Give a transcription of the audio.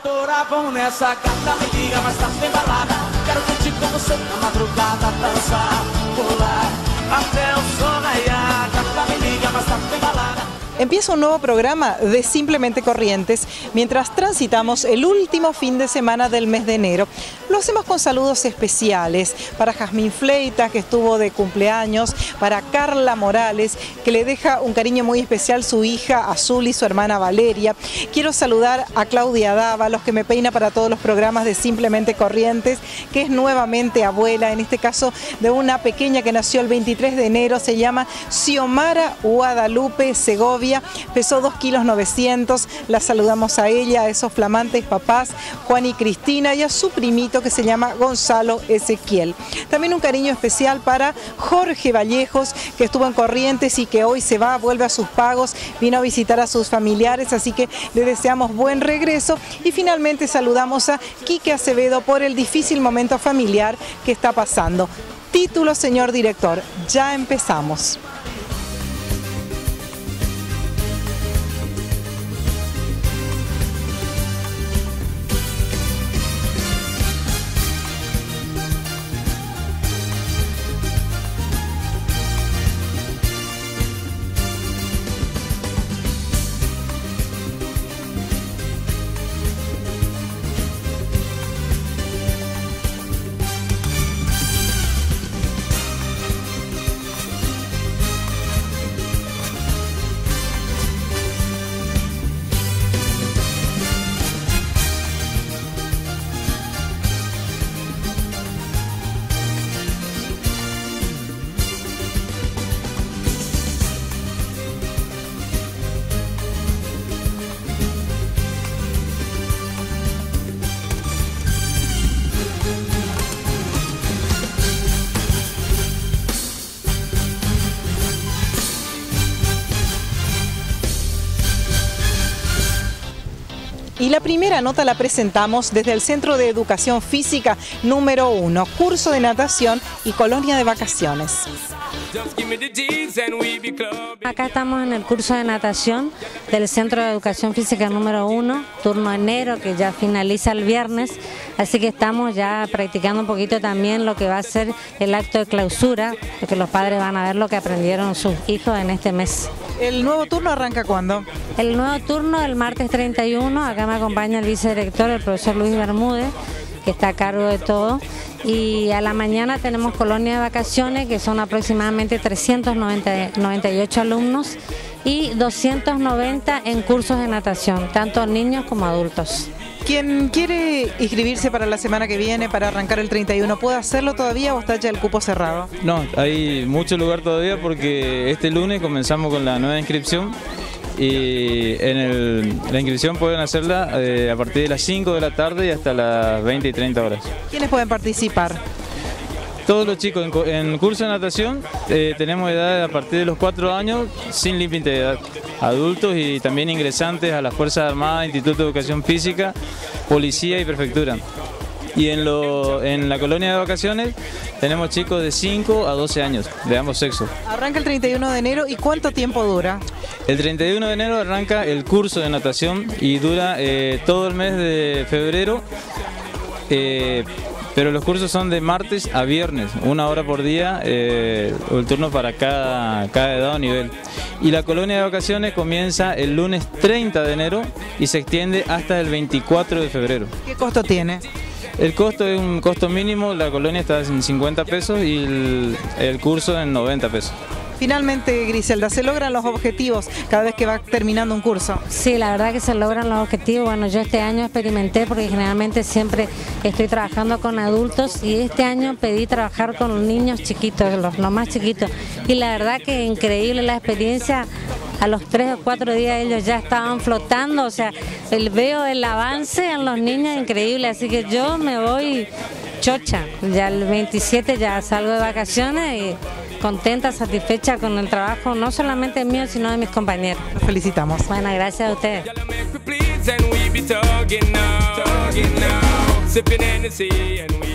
Adoravam nessa gata, me liga, mas tá sem balada. Quero curtir com você na madrugada, dançar, pular, até o sol raiar. Gata, me liga, mas tá sem balada. Empieza un nuevo programa de Simplemente Corrientes mientras transitamos el último fin de semana del mes de enero. Lo hacemos con saludos especiales para Jazmín Fleitas, que estuvo de cumpleaños, para Carla Morales, que le deja un cariño muy especial su hija Azul y su hermana Valeria. Quiero saludar a Claudia Dávalos, que me peina para todos los programas de Simplemente Corrientes, que es nuevamente abuela, en este caso de una pequeña que nació el 23 de enero, se llama Xiomara Guadalupe Segovia. Pesó 2,900 kilos, la saludamos a ella, a esos flamantes papás, Juan y Cristina, y a su primito que se llama Gonzalo Ezequiel. También un cariño especial para Jorge Vallejos, que estuvo en Corrientes y que hoy se va, vuelve a sus pagos, vino a visitar a sus familiares, así que le deseamos buen regreso. Y finalmente saludamos a Quique Acevedo por el difícil momento familiar que está pasando. Título, señor director, ya empezamos. Y la primera nota la presentamos desde el Centro de Educación Física número 1, curso de natación y colonia de vacaciones. Acá estamos en el curso de natación del Centro de Educación Física número 1, turno enero, que ya finaliza el viernes, así que estamos ya practicando un poquito también lo que va a ser el acto de clausura, porque los padres van a ver lo que aprendieron sus hijos en este mes. ¿El nuevo turno arranca cuándo? El nuevo turno el martes 31, acá me acompaña el vicedirector, el profesor Luis Bermúdez, que está a cargo de todo. Y a la mañana tenemos colonia de vacaciones, que son aproximadamente 398 alumnos y 290 en cursos de natación, tanto niños como adultos. Quien quiere inscribirse para la semana que viene, para arrancar el 31, ¿puede hacerlo todavía o está ya el cupo cerrado? No, hay mucho lugar todavía porque este lunes comenzamos con la nueva inscripción. Y la inscripción pueden hacerla a partir de las 5 de la tarde y hasta las 20 y 30 horas. ¿Quiénes pueden participar? Todos los chicos en curso de natación tenemos edad a partir de los 4 años sin límite de edad. Adultos y también ingresantes a las Fuerzas Armadas, Instituto de Educación Física, Policía y Prefectura. Y en la colonia de vacaciones tenemos chicos de 5 a 12 años, de ambos sexos. Arranca el 31 de enero, ¿y cuánto tiempo dura? El 31 de enero arranca el curso de natación y dura todo el mes de febrero, pero los cursos son de martes a viernes, 1 hora por día, el turno para cada edad o nivel. Y la colonia de vacaciones comienza el lunes 30 de enero y se extiende hasta el 24 de febrero. ¿Qué costo tiene? El costo es un costo mínimo, la colonia está en 50 pesos y el curso en 90 pesos. Finalmente, Griselda, ¿se logran los objetivos cada vez que va terminando un curso? Sí, la verdad que se logran los objetivos. Bueno, yo este año experimenté porque generalmente siempre estoy trabajando con adultos y este año pedí trabajar con niños chiquitos, los más chiquitos. Y la verdad que increíble la experiencia. A los 3 o 4 días ellos ya estaban flotando, o sea, veo el avance en los niños increíble, así que yo me voy chocha. Ya el 27 ya salgo de vacaciones y contenta, satisfecha con el trabajo, no solamente mío, sino de mis compañeros. Los felicitamos. Bueno, gracias a ustedes.